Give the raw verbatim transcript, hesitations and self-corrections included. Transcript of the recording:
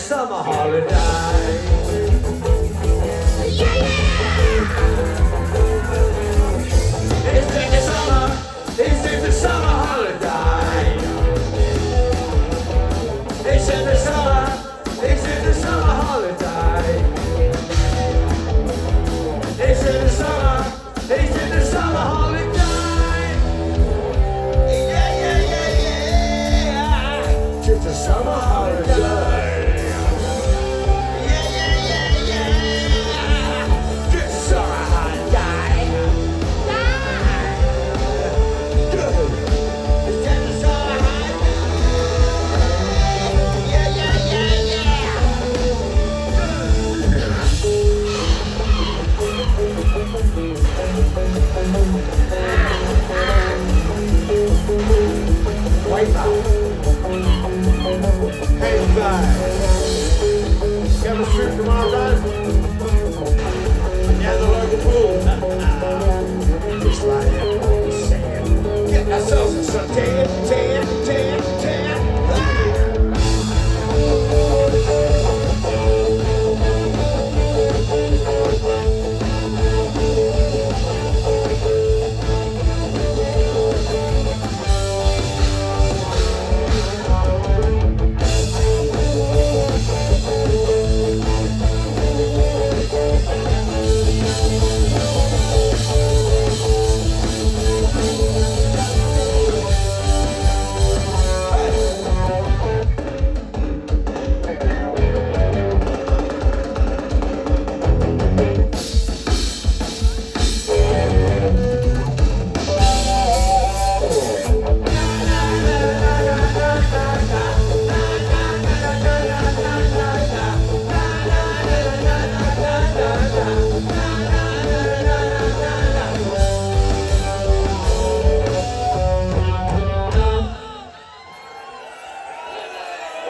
summer holiday. Yeah, yeah. It's in the summer, it's in the summer holiday. It's in the summer, it's in the summer holiday. It's in the summer, it's in the summer holiday. Yeah, yeah, yeah, yeah. Just a summer holiday. Hey guys, got a trip tomorrow night? Yeah, the local pool. Just like that, what we saying. Get ourselves a suntan.